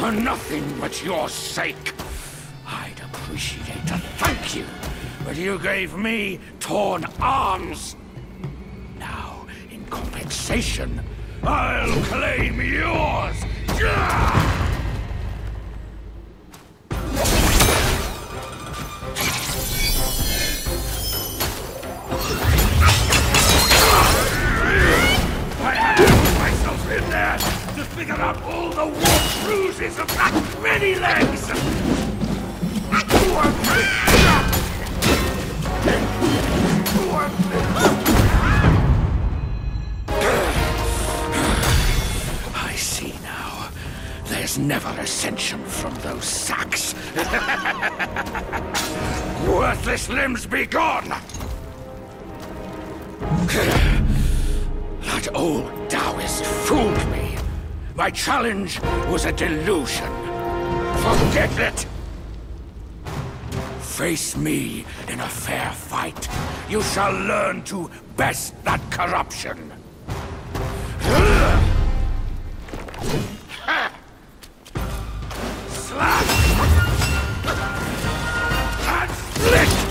For nothing but your sake. I'd appreciate a thank you, but you gave me torn arms. Now, in compensation, I'll claim yours! I had to put myself in there to figure out all the warp bruises of that many legs! I see now. There's never ascension from those sacks. Worthless limbs be gone! That old Daoist fooled me. My challenge was a delusion. Forget it! Face me in a fair fight. You shall learn to best that corruption. Slap! And split!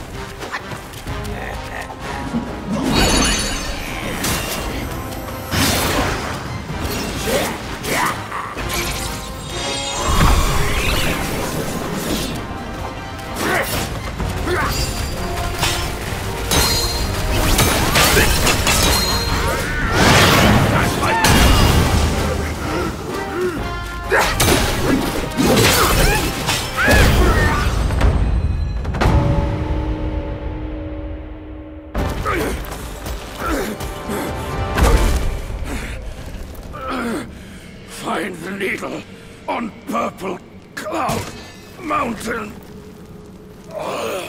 Find the needle on Purple Cloud Mountain.